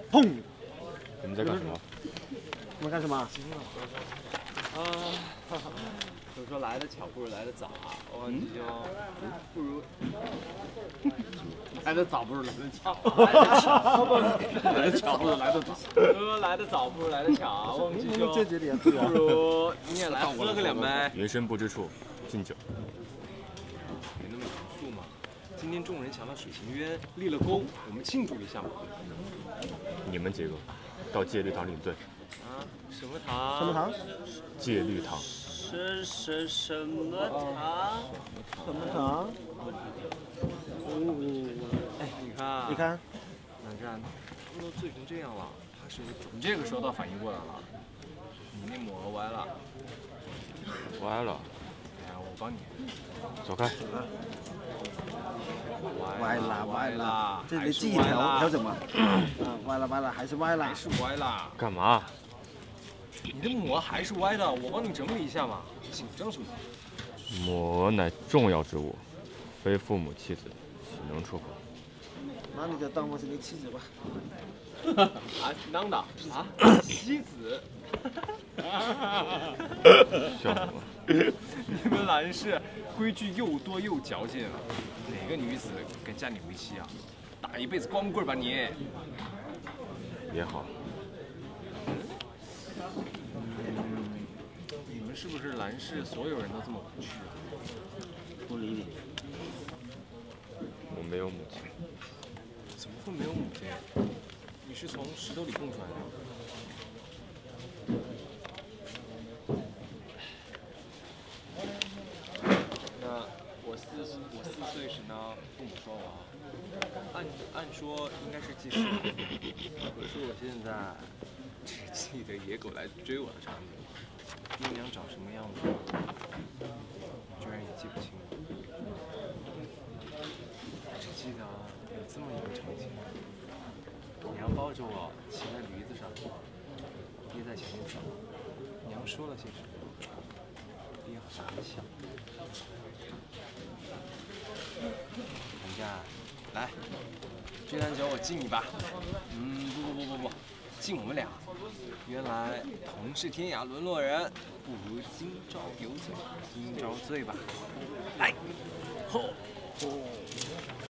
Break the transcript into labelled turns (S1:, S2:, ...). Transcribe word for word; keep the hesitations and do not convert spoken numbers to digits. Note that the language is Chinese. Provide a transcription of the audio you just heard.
S1: 砰！
S2: 你们在干什么？
S1: 我们干什么？
S3: 啊，都说来得巧不如来得早啊，我你就不如
S1: 来得早不如来得巧，
S3: 来得巧
S1: 不如来得早。
S3: 说来得早不如来得巧，忘记就
S1: 这几点对啊？
S3: 不如你也来喝个两杯。
S2: 人生不知处，敬酒。
S3: 没那么严肃嘛。今天众人抢到水行渊，立了功，我们庆祝一下嘛。
S2: 你们几个到戒律堂领队。
S3: 啊？什么堂？
S1: 什么堂？
S2: 戒律堂。
S3: 什什什么堂？
S1: 什么堂？
S3: 哎，你看，
S1: 你看，
S3: 冷战喝都醉成这样了，他是你这个时候倒反应过来了，你那抹歪了。
S2: 歪了。
S3: 哎呀，我帮你。
S2: 走开。
S1: 歪了歪了，这里记一
S3: 条
S1: 条调整嘛。嗯，歪了歪了，还是歪了。
S3: 还是歪了。
S2: 干嘛？
S3: 你的膜还是歪的，我帮你整理一下嘛。紧张什么？
S2: 母乃重要之物，非父母妻子岂能出口？
S1: 那你就当我是你妻子吧。
S3: 啊，当的啊，妻子。
S2: 笑什么？
S3: 你们蓝氏规矩又多又矫情，哪个女子敢嫁你为妻啊？打一辈子光棍吧你！
S2: 也好。
S3: 你们是不是蓝氏所有人都这么无趣啊？
S1: 不理你。
S2: 我没有母亲。
S3: 怎么会没有母亲？你是从石头里蹦出来的？那我四我四岁时呢，父母说我，按按说应该是记事，可是我现在只记得野狗来追我的场景，爹娘长什么样子，居然也记不清了，只记得有这么一个场景。娘抱着我骑在驴子上，爹在前面走。娘说了些什么？爹好像很想。人家，来，这坛酒我敬你吧。嗯，不不不不不，敬我们俩。原来同是天涯沦落人，不如今朝有酒今朝醉吧。来，吼。